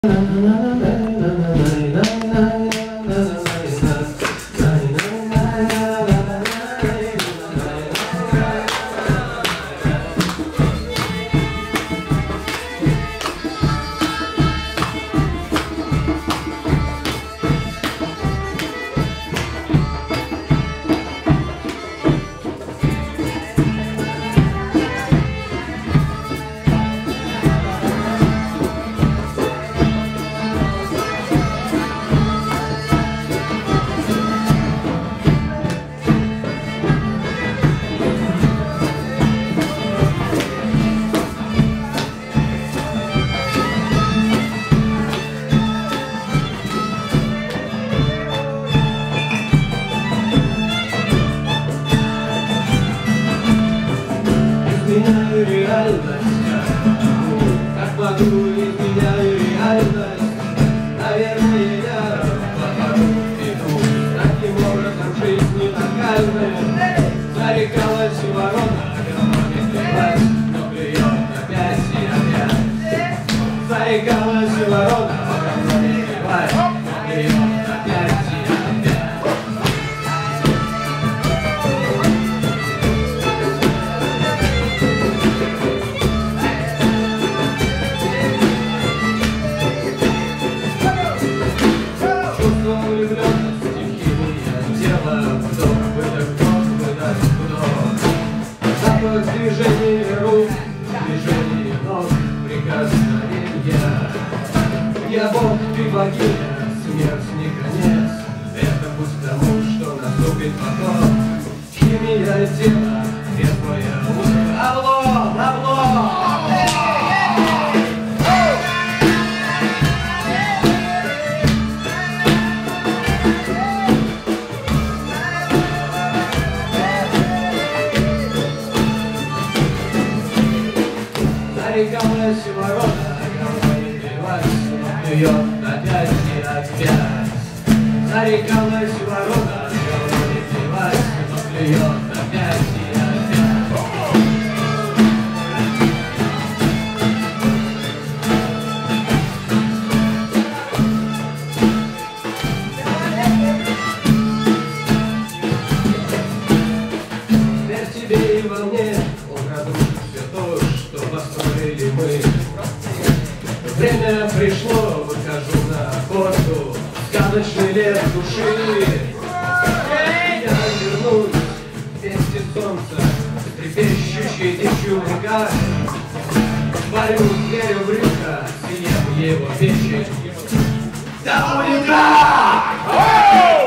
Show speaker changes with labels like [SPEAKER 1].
[SPEAKER 1] Изменяю реальность, как могу, изменяю реальность. Наверное, я попаду в беду. Таким образом жизнь не локальная. Зарекалась и ворона, головой плевать, но клюет опять и опять. Зарекалась и ворона, головой плевать, но клюет опять и опять. Движение рук, движение ног, прикосновения. Я Бог, ты богиня, смерть не конец. Это путь к тому, что наступит потом. Химия тела, трезвое утро. Облом, облом! Зарекалась и ворона, головой плевать, но клюет опять и опять. Зарекалась и ворона, головой плевать, но клюет опять и опять. Теперь тебе и во мне украдут все то, что построили мы. Время пришло, выхожу на охоту, сказочный лес души. Я вернусь вместе солнца, трепещущий течу в реках. Варю зверю в рыбка, съем его печень. Да будет так!